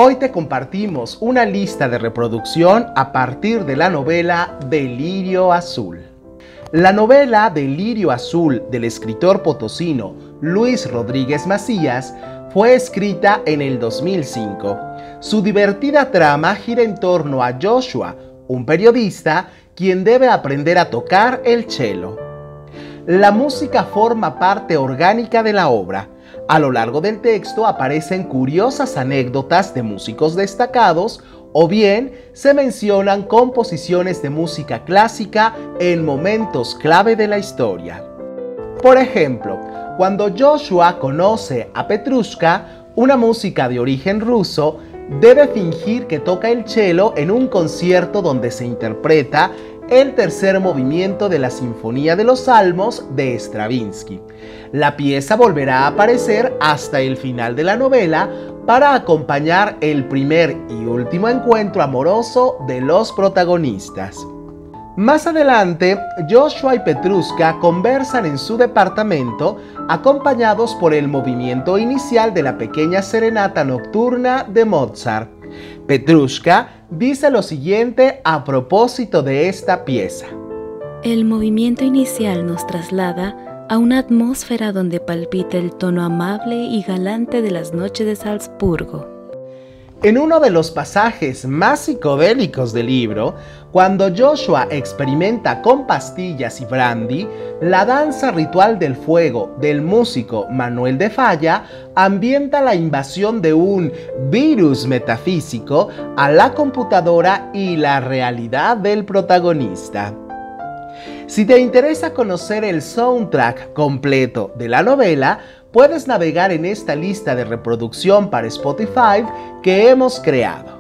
Hoy te compartimos una lista de reproducción a partir de la novela Delirio Azul. La novela Delirio Azul del escritor potosino Luis Rodríguez Macías fue escrita en el 2005. Su divertida trama gira en torno a Joshua, un periodista quien debe aprender a tocar el cello. La música forma parte orgánica de la obra. A lo largo del texto aparecen curiosas anécdotas de músicos destacados o bien se mencionan composiciones de música clásica en momentos clave de la historia. Por ejemplo, cuando Joshua conoce a Petrushka, una música de origen ruso, debe fingir que toca el cello en un concierto donde se interpreta el tercer movimiento de la Sinfonía de los Salmos de Stravinsky. La pieza volverá a aparecer hasta el final de la novela para acompañar el primer y último encuentro amoroso de los protagonistas. Más adelante, Joshua y Petrushka conversan en su departamento acompañados por el movimiento inicial de la pequeña serenata nocturna de Mozart. Petrushka dice lo siguiente a propósito de esta pieza. El movimiento inicial nos traslada a una atmósfera donde palpita el tono amable y galante de las noches de Salzburgo. En uno de los pasajes más psicodélicos del libro, cuando Joshua experimenta con pastillas y brandy, la danza ritual del fuego del músico Manuel de Falla ambienta la invasión de un virus metafísico a la computadora y la realidad del protagonista. Si te interesa conocer el soundtrack completo de la novela, puedes navegar en esta lista de reproducción para Spotify que hemos creado.